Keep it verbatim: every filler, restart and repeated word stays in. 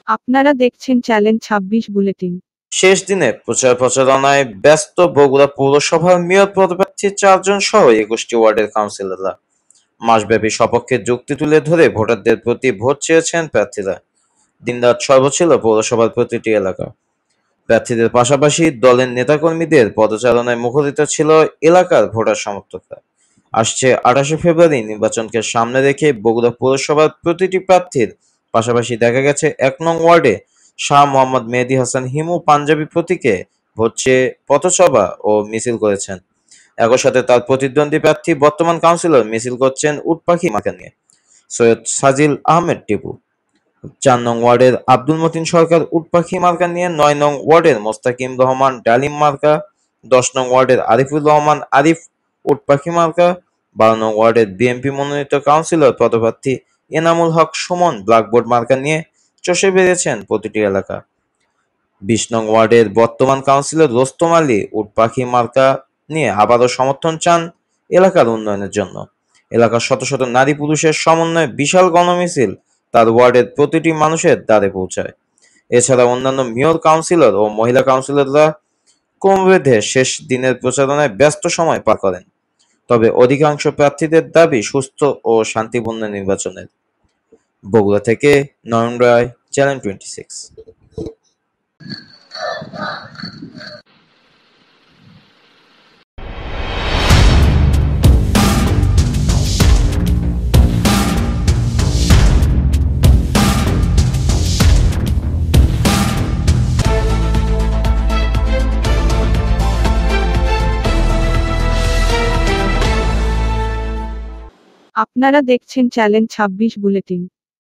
আপনারা দেখছেন চ্যালেঞ্জ ছাব্বিশ বুলেটিন। শেষ দিনে প্রচার প্রচারণায় ব্যস্ত বগুড়া পৌরসভার মেয়র পদপ্রার্থী চারজন সহ একুশটি ওয়ার্ডের কাউন্সিলররা। মাসব্যাপী সপক্ষে যুক্তি তুলে ধরে ভোটারদের প্রতি ভোট চেয়েছেন প্রার্থীরা। দিনরাত সরব ছিল পৌরসভার প্রতিটি এলাকা। প্রার্থীদের পাশাপাশি দলের নেতাকর্মীদের পদচারণায় মুখরিত ছিল এলাকার ভোটার সমর্থকরা। আসছে আঠাশে ফেব্রুয়ারি নির্বাচনকে সামনে রেখে বগুড়া পৌরসভার প্রতিটি প্রার্থীর পাশাপাশি দেখা গেছে এক নং ওয়ার্ডে শাহ মোহাম্মদ মেহেদী হাসান হিমু পাঞ্জাবি প্রতীকে ভোট চেয়ে পথসভা ও মিছিল করেছেন। একই সাথে তার প্রতিদ্বন্দ্বী প্রার্থী বর্তমান কাউন্সিলর মিছিল করছেন উট পাখি মার্কা নিয়ে। সৈয়দ সাজিল আহমেদ টিপু চার নং ওয়ার্ডের আব্দুল মতিন সরকার উট পাখি মার্কা নিয়ে, নয় নং ওয়ার্ডের মোস্তাকিম রহমান ডালিম মার্কা, দশ নং ওয়ার্ডের আরিফুর রহমান আরিফ উট পাখি মার্কা, বারো নং ওয়ার্ডের বিএনপি মনোনীত কাউন্সিলর পদপ্রার্থী এনামুল হক সুমন ব্ল্যাকবোর্ড মার্কা নিয়ে চষে বেরিয়েছেন প্রতিটি এলাকা। বিশ নং ওয়ার্ডের বর্তমান কাউন্সিলর রোস্তম আলী উট পাখি মার্কা নিয়ে আবারও সমর্থন চান এলাকার উন্নয়নের জন্য। এলাকার শত শত নারী পুরুষের সমন্বয়ে বিশাল গণমিছিল তার ওয়ার্ডের প্রতিটি মানুষের দ্বারে পৌঁছায়। এছাড়া অন্যান্য মেয়র কাউন্সিলর ও মহিলা কাউন্সিলররা ক্রমবেধে শেষ দিনের প্রচারণায় ব্যস্ত সময় পার করেন। তবে অধিকাংশ প্রার্থীদের দাবি সুস্থ ও শান্তিপূর্ণ নির্বাচনের। বগুড়া থেকে Nayan Roy, channel twenty six. আপনারা দেখছেন চ্যালেঞ্জ ছাব্বিশ বুলেটিন।